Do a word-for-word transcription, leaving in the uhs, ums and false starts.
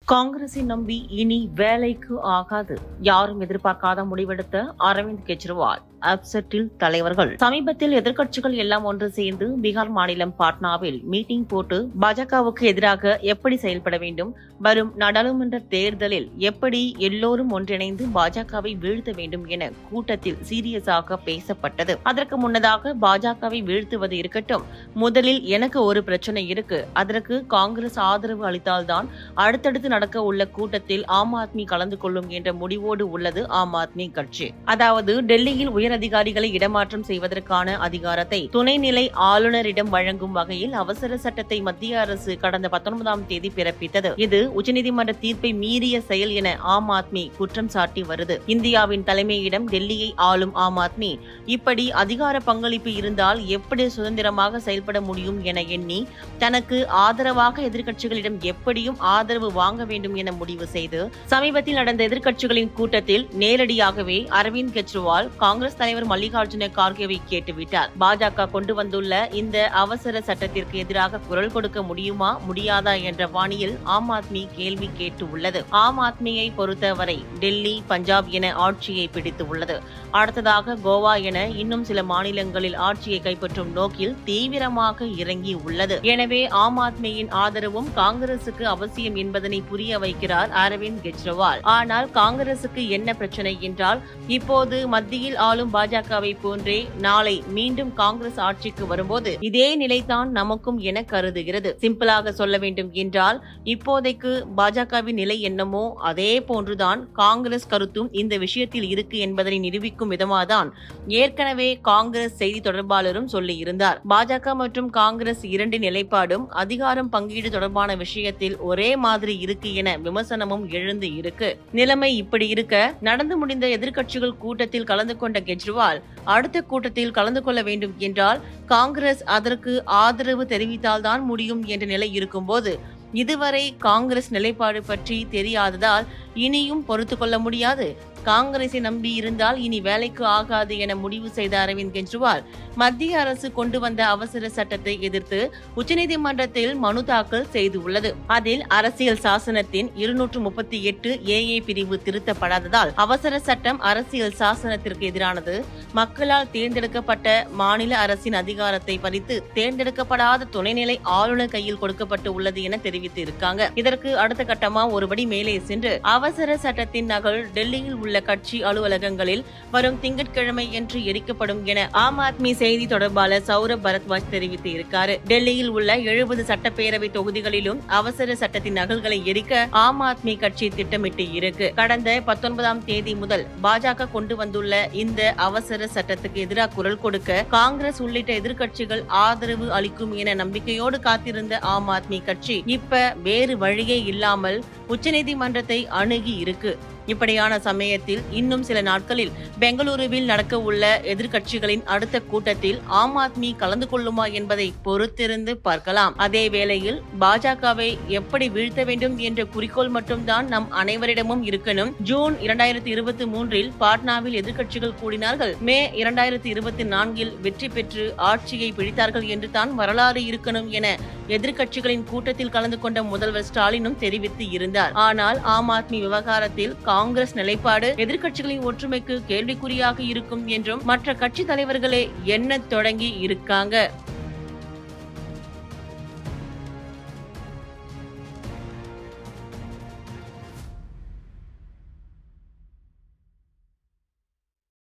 காங்கிரஸை நம்பி இனி வேலைக்கு ஆகாது. யாரும் எதிர்பார்க்காத முடிவெடுத்த அரவிந்த் கெஜ்ரிவால் அப்செட்டில் தலைவர்கள். சமீபத்தில் எதிர்க்கட்சிகள் எல்லாம் ஒன்று சேர்ந்து பீகார் மாநிலம் பாட்னாவில் மீட்டிங் போட்டு பாஜகவுக்கு எதிராக எப்படி செயல்பட வேண்டும், வரும் நாடாளுமன்ற தேர்தலில் எப்படி எல்லோரும் ஒன்றிணைந்து பாஜகவை வீழ்த்த வேண்டும் என கூட்டத்தில் சீரியஸாக பேசப்பட்டது. அதற்கு முன்னதாக பாஜகவை வீழ்த்துவது இருக்கட்டும், முதலில் எனக்கு ஒரு பிரச்சனை இருக்கு, அதற்கு காங்கிரஸ் ஆதரவு அளித்தால்தான் அடுத்தடுத்து நடக்க உள்ள கூட்டத்தில் ஆம் ஆத்மி கலந்து கொள்ளும் என்ற முடிவோடு உள்ளது ஆம் ஆத்மி கட்சி. அதாவது டெல்லியில் உயர் அதிகாரிகளை இடமாற்றம் செய்வதற்கான அதிகாரத்தை துணைநிலை ஆளுநரிடம் வழங்கும் வகையில் அவசர சட்டத்தை மத்திய அரசு கடந்த பத்தொன்பதாம் தேதி பிறப்பித்தது. இது உச்சநீதிமன்ற தீர்ப்பை மீறிய செயல் என ஆம் ஆத்மி குற்றம் சாட்டி வருது. இந்தியாவின் தலைமையிடம் டெல்லியை ஆளும் ஆம் ஆத்மி இப்படி அதிகார பங்களிப்பு இருந்தால் எப்படி சுதந்திரமாக செயல்பட முடியும் என எண்ணி தனக்கு ஆதரவாக எதிர்க்கட்சிகளிடம் எப்படியும் ஆதரவு வாங்க வேண்டும் என முடிவு செய்து சமீபத்தில் நடந்த எதிர்க்கட்சிகளின் கூட்டத்தில் நேரடியாகவே அரவிந்த் கெஜ்ரிவால் காங்கிரஸ் தலைவர் மல்லிகார்ஜுன கார்கேவை கேட்டுவிட்டார். பாஜக கொண்டு வந்துள்ள இந்த அவசர சட்டத்திற்கு எதிராக குரல் கொடுக்க முடியுமா முடியாதா என்ற வாணியில் ஆம் ஆத்மி கேள்வி கேட்டு உள்ளது. ஆம் ஆத்மியை பொறுத்தவரை டெல்லி, பஞ்சாப் என ஆட்சியை பிடித்து உள்ளது. அடுத்ததாக கோவா என இன்னும் சில மாநிலங்களில் ஆட்சியை கைப்பற்றும் நோக்கில் தீவிரமாக இறங்கி உள்ளது. எனவே ஆம் ஆத்மியின் ஆதரவும் காங்கிரசுக்கு அவசியம் என்பதனை புரிய வைக்கிறார் அரவிந்த் கெஜ்ரிவால். ஆனால் காங்கிரசுக்கு என்ன பிரச்சனை என்றால், இப்போது மத்தியில் ஆளும் பாஜகவை போன்றே நாளை மீண்டும் காங்கிரஸ் ஆட்சிக்கு வரும்போது இதே நிலைதான் நமக்கும் என கருதுகிறது. சிம்பிளாக சொல்ல வேண்டும் என்றால், இப்போதைக்கு பாஜகவின் நிலை என்னமோ அதே போன்றுதான் காங்கிரஸ் கருத்தும் இந்த விஷயத்தில் இருக்கு என்பதனை நிரூபிக்கும் விதமாதான் ஏற்கனவே காங்கிரஸ் செய்தி தொடர்பாளரும் சொல்லியிருந்தார். பாஜக மற்றும் காங்கிரஸ் இரண்டு நிலைப்பாடும் அதிகாரம் பங்கீடு தொடர்பான விஷயத்தில் ஒரே மாதிரி இருக்கு என விமர்சனமும் எழுந்து இருக்கு. நிலைமை இப்படி இருக்க, நடந்து முடிந்த எதிர்க்கட்சிகள் கூட்டத்தில் கலந்து கொண்ட கெஜ்ரிவால் அடுத்த கூட்டத்தில் கலந்து கொள்ள வேண்டும் என்றால் காங்கிரஸ் அதற்கு ஆதரவு தெரிவித்தால்தான் முடியும் என்ற நிலை இருக்கும்போது, இதுவரை காங்கிரஸ் நிலைப்பாடு பற்றி தெரியாததால் இனியும் பொறுத்து கொள்ள முடியாது, காங்கிரஸை நம்பி இருந்தால் இனி வேலைக்கு ஆகாது என முடிவு செய்த அரவிந்த் கெஜ்ரிவால் மத்திய அரசு கொண்டு வந்த அவசர சட்டத்தை எதிர்த்து உச்சநீதிமன்றத்தில் மனு தாக்கல் செய்துள்ளது. அதில் அரசியல் சாசனத்தின் இருநூற்று முப்பத்தி எட்டு ஏ ஏ பிரிவு திருத்தப்படாததால் அவசர சட்டம் அரசியல் சாசனத்திற்கு எதிரானது, மக்களால் தேர்ந்தெடுக்கப்பட்ட மாநில அரசின் அதிகாரத்தை பறித்து தேர்ந்தெடுக்கப்படாத துணைநிலை ஆளுநர் கையில் கொடுக்கப்பட்டு உள்ளது என தெரிவித்து இருக்காங்க. இதற்கு அடுத்த கட்டமா ஒருபடி மேலே சென்று அவசர சட்டத்தின் நகல் டெல்லியில் உள்ள கட்சி அலுவலகங்களில் வரும் திங்கட்கிழமை என்று எரிக்கப்படும் என ஆம் ஆத்மி செய்தி தொடர்பாளர் சௌரப் பரத்வாஜ் தெரிவித்து இருக்காரு. டெல்லியில் உள்ள எழுபது சட்டப்பேரவை தொகுதிகளிலும் அவசர சட்டத்தின் நகல்களை எரிக்க ஆம் ஆத்மி கட்சி திட்டமிட்டு இருக்கு. கடந்த பத்தொன்பதாம் தேதி முதல் பாஜக கொண்டு வந்துள்ள இந்த அவசர சட்டத்துக்கு எதிராக குரல் கொடுக்க காங்கிரஸ் உள்ளிட்ட எதிர்க்கட்சிகள் ஆதரவு அளிக்கும் என நம்பிக்கையோடு காத்திருந்த ஆம் ஆத்மி கட்சி இப்ப வேறு வழியே இல்லாமல் உச்சநீதிமன்றத்தை அணுகி இருக்கு. இப்படியான சமயத்தில் இன்னும் சில நாட்களில் பெங்களூருவில் நடக்க உள்ள எதிர்க்கட்சிகளின் அடுத்த கூட்டத்தில் ஆம் ஆத்மி கலந்து கொள்ளுமா என்பதை பொறுத்திருந்து பார்க்கலாம். அதே வேளையில் பாஜகவை எப்படி வீழ்த்த வேண்டும் என்ற குறிக்கோள் மட்டும்தான் நம் அனைவரிடமும் இருக்கணும். ஜூன் இரண்டாயிரத்தி இருபத்தி மூன்றில் பாட்னாவில் எதிர்க்கட்சிகள் கூடினார்கள். மே இரண்டாயிரத்தி இருபத்தி நான்கில் வெற்றி பெற்று ஆட்சியை பிடித்தார்கள் என்று தான் வரலாறு இருக்கணும் என எதிர்க்கட்சிகளின் கூட்டத்தில் கலந்து கொண்ட முதல்வர் ஸ்டாலினும் தெரிவித்து இருந்தார். ஆனால் ஆம் ஆத்மி விவகாரத்தில் காங்கிரஸ் நிலைப்பாடு எதிர்க்கட்சிகளின் ஒற்றுமைக்கு கேள்விக்குறியாக இருக்கும் என்றும் மற்ற கட்சி தலைவர்களே எண்ணத் தொடங்கி இருக்காங்க.